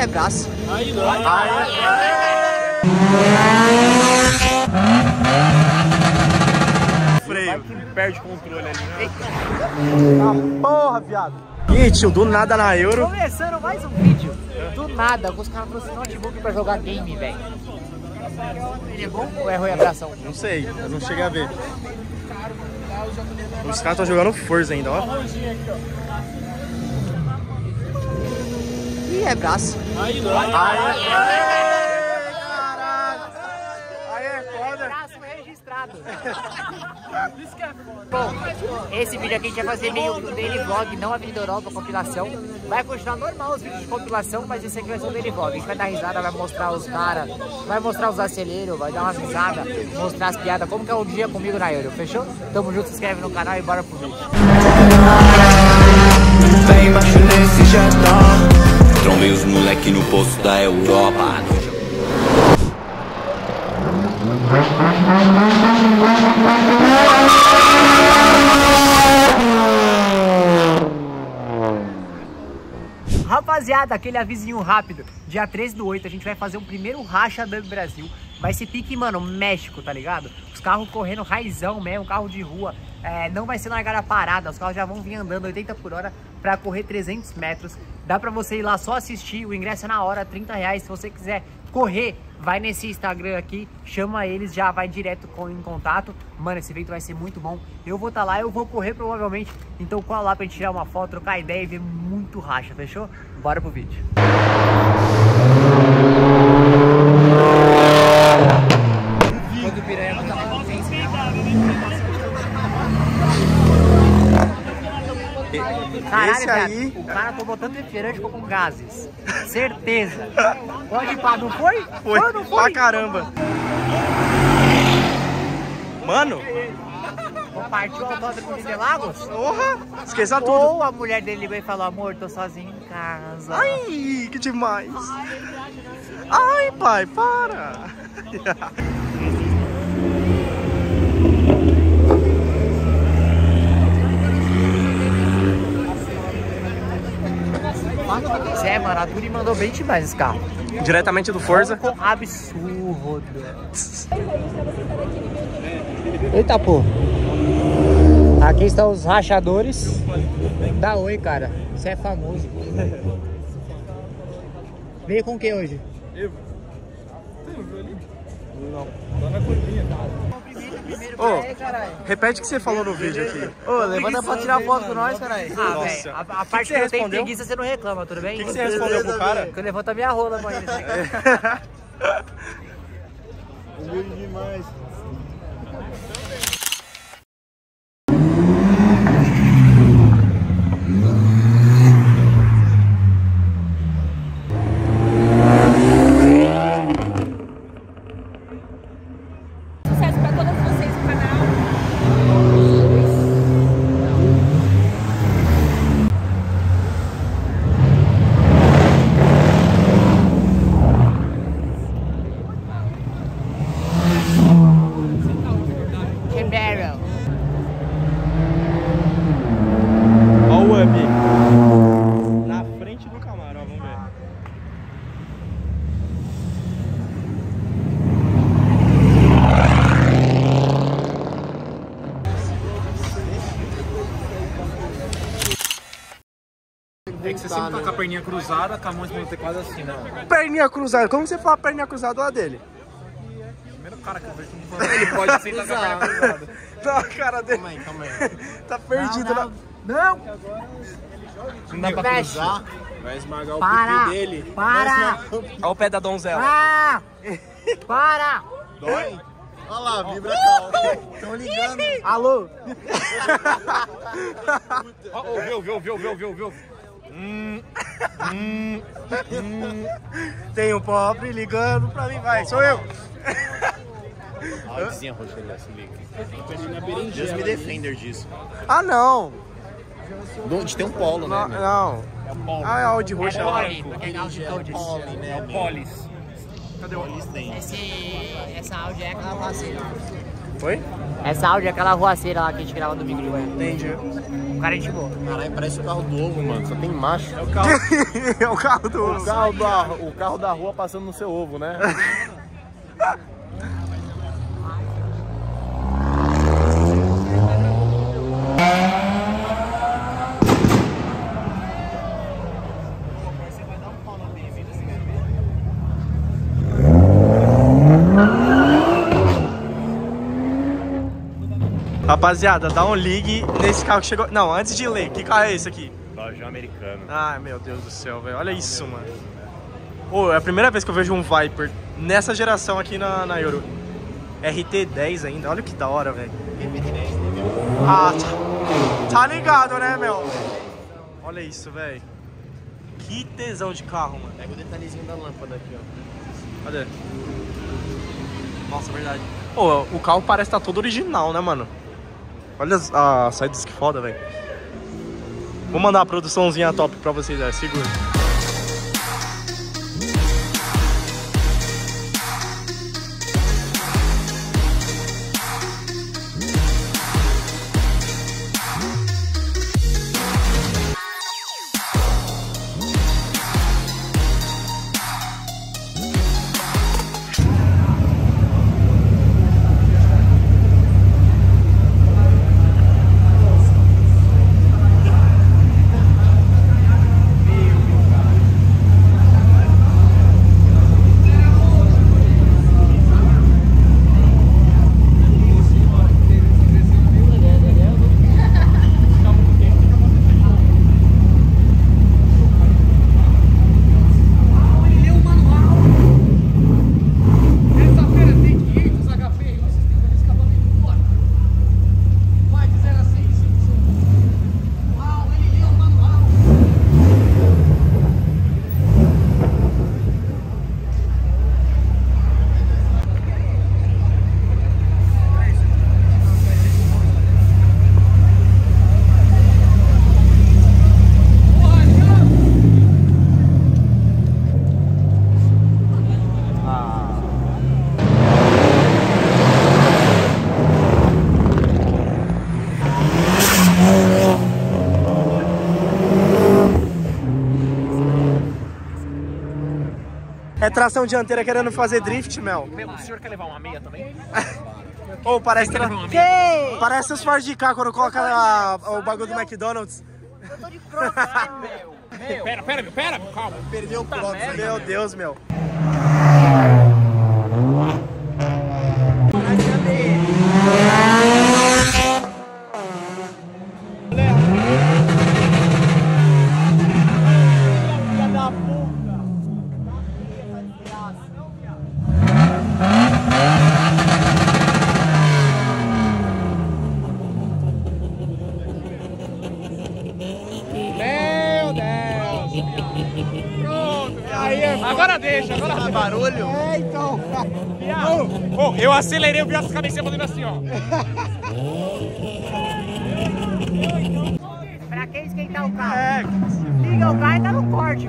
é braço. Aí não. Freio. Vai que perde o controle ali. Porra, viado. Ih, tio, do nada na Euro. Começando mais um vídeo. Do nada, os caras trouxeram notebook pra jogar game, velho. Ele é bom ou é ruim a abração? Não sei, eu não cheguei a ver. Os caras estão jogando Forza ainda, ó. Ih, é braço. Aí não. Caralho. Aí é foda. Braço registrado. Isso que é foda. Bom, esse vídeo aqui a gente vai fazer meio que um daily vlog, não a Avenida Europa, compilação. Vai continuar normal os vídeos de compilação, mas esse aqui vai ser um daily vlog. A gente vai dar risada, vai mostrar os caras, vai mostrar os aceleros, vai dar umas risadas, mostrar as piadas, como que é o dia comigo na Euro, fechou? Tamo junto, se inscreve no canal e bora pro vídeo. Vem embaixo nesse jetão. Trombei os moleque no posto da Europa. Rapaziada, aquele avisinho rápido. Dia 13/8 a gente vai fazer um primeiro racha do Brasil. Vai ser pique, mano, México, tá ligado? Os carros correndo raizão mesmo, carro de rua. Não vai ser largada parada, os carros já vão vir andando 80 por hora pra correr 300 metros. Dá pra você ir lá só assistir, o ingresso é na hora, R$30. Se você quiser correr, vai nesse Instagram aqui, chama eles, já vai direto em contato. Mano, esse evento vai ser muito bom. Eu vou estar lá, eu vou correr provavelmente. Então cola lá pra gente tirar uma foto, trocar ideia e ver muito racha, fechou? Bora pro vídeo. Quando o piranha não tá na confiança, caralho, esse aí... cara, o cara tomou tanto refrigerante, ficou com gases. Certeza. Pode ir pra... Não foi? Foi, Não foi? pra caramba. Mano. Partiu o autódromo de Interlagos? Porra, esqueça tudo. Ou a mulher dele ligou e falou, amor, tô sozinho em casa. Ai, que demais. Ai, pai, para. Mano, a Turi mandou bem demais esse carro. Diretamente do Forza. Absurdo. Eita, pô. Aqui estão os rachadores. Dá oi, cara. Você é famoso. Veio com quem hoje? Eu. Não. Tá na curvinha. Ô, repete o que você falou no vídeo aqui. Ô, levanta pra tirar foto com nós, caralho. Ah, Nossa. velho, a parte que eu tenho preguiça você não reclama, tudo bem? O que você respondeu pro cara? Que eu levanto a minha rola, mãe. Humilde demais. Sucesso pra todas vocês no canal. Quebraram. Olha o Up. Na frente do Camaro, ó, vamos ver. É que você sempre tá com a perninha cruzada, com a mão quase assim, né? Perninha cruzada. Como você fala perninha cruzada lá dele? Primeiro cara que eu vejo que ele pode aceitar com a perna cruzada. Não, a cara dele. Calma aí. Tá perdido. Não! Não dá pra Fecha. cruzar. Vai esmagar o Para! pipi dele. Para! Olha o pé da donzela. Ah! Para! Dói? Olha lá, vibra calma. Estão ligando. Alô? Viu. Tem um pobre ligando pra mim, vai, sou eu. A vizinha roxa ali, se liga. Deus me defender disso. Ah, não. De ter um polo, né? Não. É o polo. Ah, é o de roxa lá. É o Polis. Cadê o Polis? Tem. Essa Audi é aquela parceira. Oi? Essa Audi é aquela ruaceira lá que a gente grava domingo de manhã. Entendi. O cara é gente boa. Caralho, parece o carro do ovo, mano. Só tem macho. É o carro, é o carro do... O carro da rua passando no seu ovo, né? Rapaziada, dá um ligue nesse carro que chegou... Não, antes de ler, que carro é esse aqui? Dodge americano. Ai, meu Deus do céu, velho. Olha isso, mano. Pô, é a primeira vez que eu vejo um Viper nessa geração aqui na Euro. RT10 ainda, olha que da hora, velho. Ah, tá ligado, né, meu? Olha isso, velho. Que tesão de carro, mano. Pega o detalhezinho da lâmpada aqui, ó. Cadê? Nossa, verdade. Pô, o carro parece estar todo original, né, mano? Olha as saídas que foda, velho. Vou mandar a produçãozinha top pra vocês, segura. É tração dianteira querendo fazer drift, Mel. O senhor quer levar uma meia também? Ou parece parece os Ford K quando coloca o bagulho do McDonald's. Eu tô de crocs, meu. Pera, calma. Perdeu o crocs. Meu Deus, meu. Agora deixa, agora barulho. É, então. Oh, eu acelerei o viado com a cabeça fazendo assim, ó. Pra que esquentar o carro? Liga o carro e tá no corte.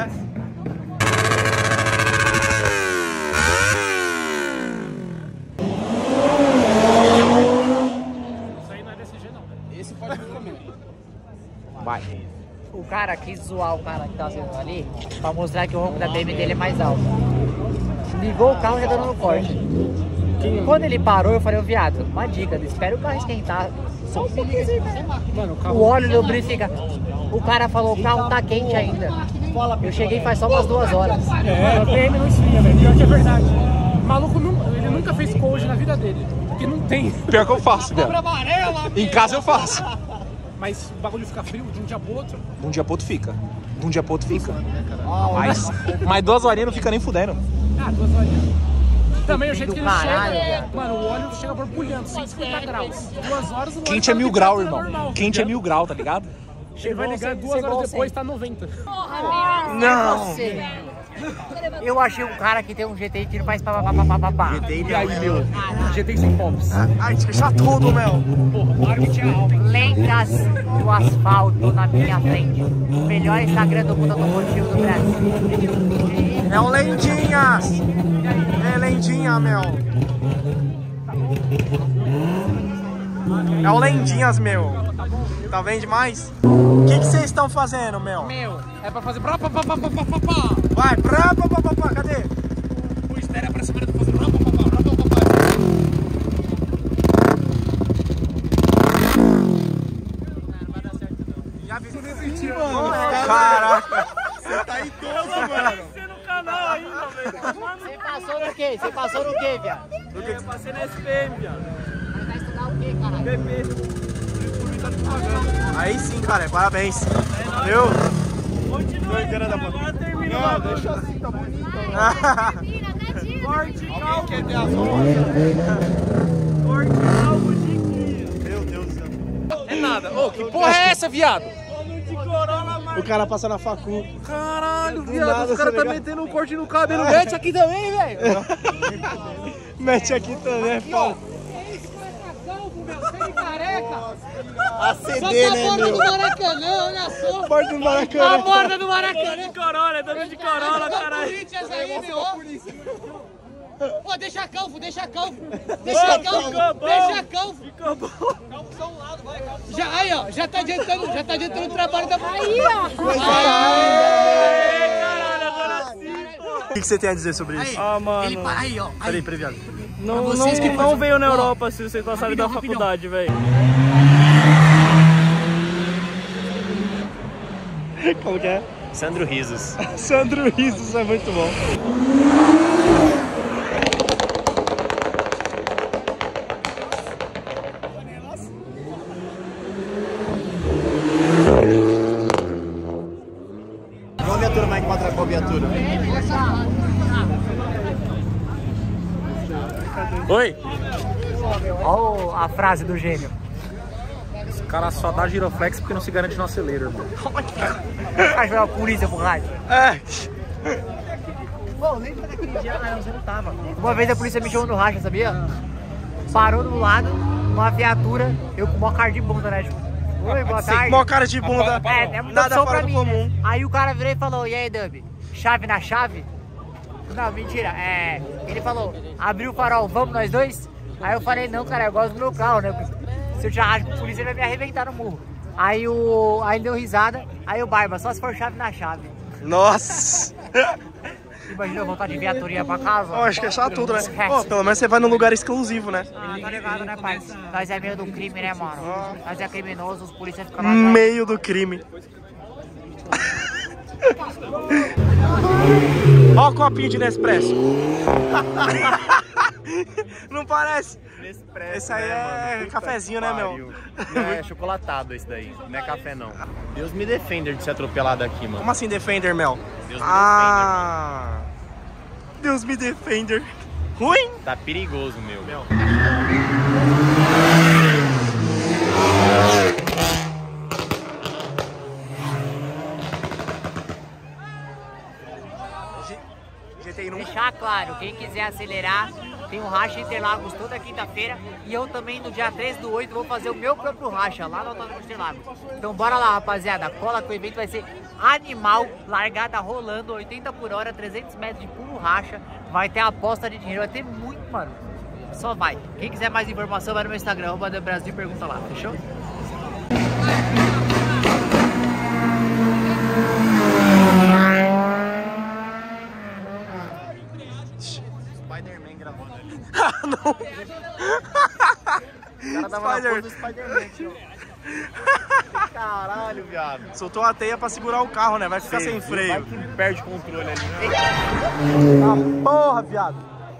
Isso aí não é desse jeito, não. Esse pode comer. Vai. O cara quis zoar o cara que tá sendo ali pra mostrar que o ronco da BM dele é mais alto. Ligou o carro e já dando no corte. Quando ele parou, eu falei, ô viado, uma dica, espera o carro esquentar. Só um pouquinho assim, né? Mano, o óleo lubrifica. O cara falou, o carro tá quente ainda. Eu cheguei faz só umas 2 horas. É, o BM não esfria, velho. Pior que é verdade. O maluco, ele nunca fez cold na vida dele. Porque não tem. Pior que eu faço, velho. Em casa eu faço. Mas o bagulho fica frio de um dia pro outro. De um dia pro outro fica. De um dia pro outro fica. Mas 2 horinhas não fica nem fudendo. Ah, 2 horinhas. Também o jeito que ele Caralho, chega. cara. Mano, o óleo chega borbulhando, 150 graus. 2 horas o óleo Quente é tá 1000 graus, temperatura irmão. normal, Quente é entendeu? 1000 graus, tá ligado? Ele vai ligar 2 chegou horas depois, sem. tá 90. Não. Eu achei um cara que tem um GTI que não faz pá. E aí, meu? GT sem pops. Ai, deixa tudo, Mel. Lendas do asfalto na minha frente. O melhor Instagram do mundo automotivo do Brasil. Não, lendinhas. É lendinha, Mel. É o Lendinhas, meu. Tá vendo demais? O que vocês estão fazendo, meu? Meu, é pra fazer... Vai, cadê? O estéreo pra cima, eu tô fazendo... Já vi. Caraca. Você tá idoso, mano. no canal ainda, velho. Você passou no quê? Você passou no quê, viado? Eu passei na SPM, viado. Vai estudar o quê, caralho? Aí sim, cara, parabéns. Valeu. Continua aí, da agora termina. Não, deixa assim, tá bonito. Corte calvo. Quer ter as Corte calvo de guia. Meu Deus do céu. É nada. Ô, que porra é essa, viado? De Corolla, O cara passa na facu. caralho, Do viado. nada, Os caras tá tá ligado? metendo um corte no cabelo. Mete aqui também, velho. Mete aqui também, é foda. A CD, né, meu? Maracanã, olha só. Porta do Maracanã. A borda do Maracanã. De Corolla, dando de Corolla, caralho. Corinthians aí, meu. Pô, deixa calvo, deixa calvo. Deixa calvo, deixa calvo. Ficou bom. Calvo só um lado, vai, calvo. Já, aí, ó, já tá adiantando o trabalho da... Aí, ó. Caralho, agora sim, pô. O que você tem a dizer sobre isso? Ah, mano. Ele, aí, ó. Peraí, previado. Não veio na Europa se vocês passarem da faculdade, velho. Como que é? Sandro Risos. Sandro Risos é muito bom. Qual viatura vai encontrar qual viatura? Oi? Olha a frase do gênio. Os caras só dá giroflex porque não se garante no acelero, irmão. Vai jogar a polícia pro rádio. É. Pô, lembra daquele dia? Ah, você não tava. Uma vez a polícia me chamou no racha, sabia? Parou do lado, uma viatura, eu com o maior cara de bunda, né? Tipo, oi, boa tarde. Mó cara de bunda. É muita Nada opção fora pra do mim, comum. né? Aí o cara virou e falou, e aí, Dub, chave na chave? Não, mentira, ele falou, abriu o farol, vamos nós dois? Aí eu falei, não, cara, eu gosto do meu carro, né? Se eu te arrasto com a polícia, ele vai me arrebentar no murro. Aí ele deu risada, aí o Barba, só se for chave na chave. Nossa. Imagina eu voltar de viaturinha pra casa. Eu acho que é só tudo, né? Pô, pelo menos você vai num lugar exclusivo, né? Ah, tá ligado, né, pai? Nós é meio do crime, né, mano? Nós é criminoso, os policiais ficam lá. Meio do crime. Ó o copinho de Nespresso. Não parece? Nespresso. Esse aí é cafezinho, né, meu? Não, é chocolatado esse daí. Não é café, não. Deus me defenda de ser atropelado aqui, mano. Como assim Defender, Mel? Deus me Deus me Defender. Ruim? Tá perigoso, meu. GTI não. Deixar claro, quem quiser acelerar, tem um racha Interlagos toda quinta-feira. E eu também no dia 13/8 vou fazer o meu próprio racha lá no Autódromo de Interlagos. Então bora lá, rapaziada. Cola que o evento vai ser animal. Largada rolando, 80 por hora, 300 metros de puro racha. Vai ter aposta de dinheiro, vai ter muito, mano. Só vai. Quem quiser mais informação, vai no meu Instagram, @Brasil, pergunta lá, fechou? Spider-Man gravando ali. Não. O cara tava na porta do Spider-Man, tio. Caralho, viado. Soltou a teia pra segurar o carro, né? Vai ficar sem Vai freio. que perde o controle ali. Ah, porra, viado.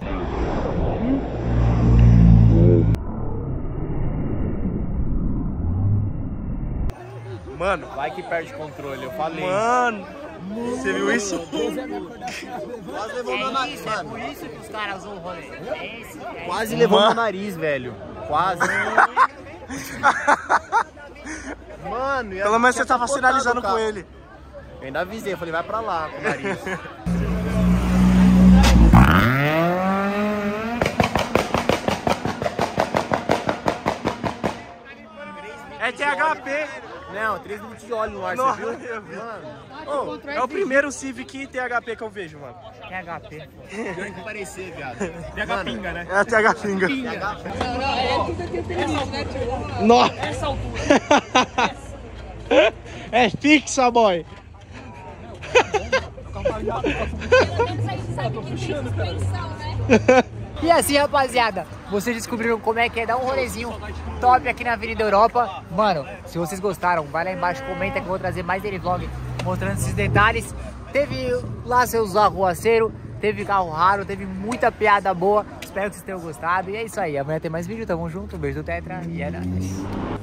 Mano, Vai que perde o controle, eu falei. mano. Você viu isso? Quase levou meu É nariz, isso, é mano. por isso que os caras usam o rolê. É esse, é Quase levou meu nariz, velho. Quase. Mano, Pelo menos você tava sinalizando com ele. Eu ainda avisei, eu falei, vai pra lá com o nariz. É THP. Não, 3 minutos de óleo no ar, Nossa, você viu? eu vi. Mano, É o primeiro Civic THP que eu vejo, mano. THP. pior que parecer, viado. Pega a pinga, né? É a TH Pinga. É tudo aqui tem isso, né, tio? Nossa. Essa altura. É fixa, boy. Pelo menos a gente sabe que tem suspensão, né? E assim, rapaziada, vocês descobriram como é que é dar um rolezinho top aqui na Avenida Europa. Mano, se vocês gostaram, vai lá embaixo, comenta que eu vou trazer mais dele vlog mostrando esses detalhes. Teve lá seus arruaceiros, teve carro raro, teve muita piada boa. Espero que vocês tenham gostado. E é isso aí, amanhã tem mais vídeo, tamo junto, um beijo do Tetra e é nóis.